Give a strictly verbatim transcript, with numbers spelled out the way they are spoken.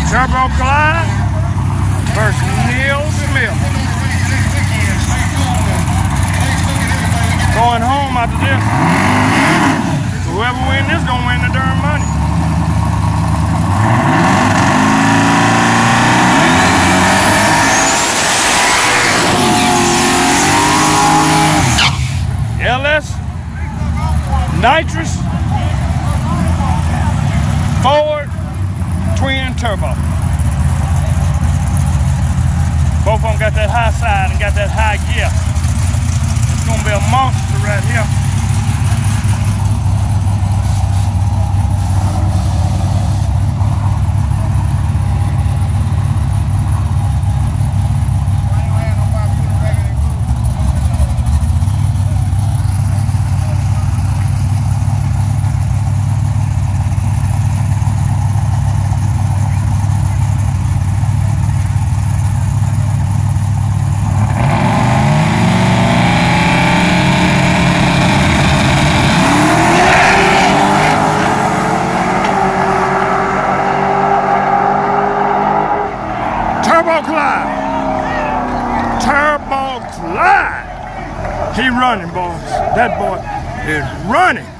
Turbo Glide versus Neil Smith. Going home after this. Whoever wins this gonna win the darn money. L S Nitrous Ford Twin Turbo. Both of them got that high side and got that high gear. It's gonna be a monster right here. Turbo Glide. Turbo Glide. He running, boys. That boy is running.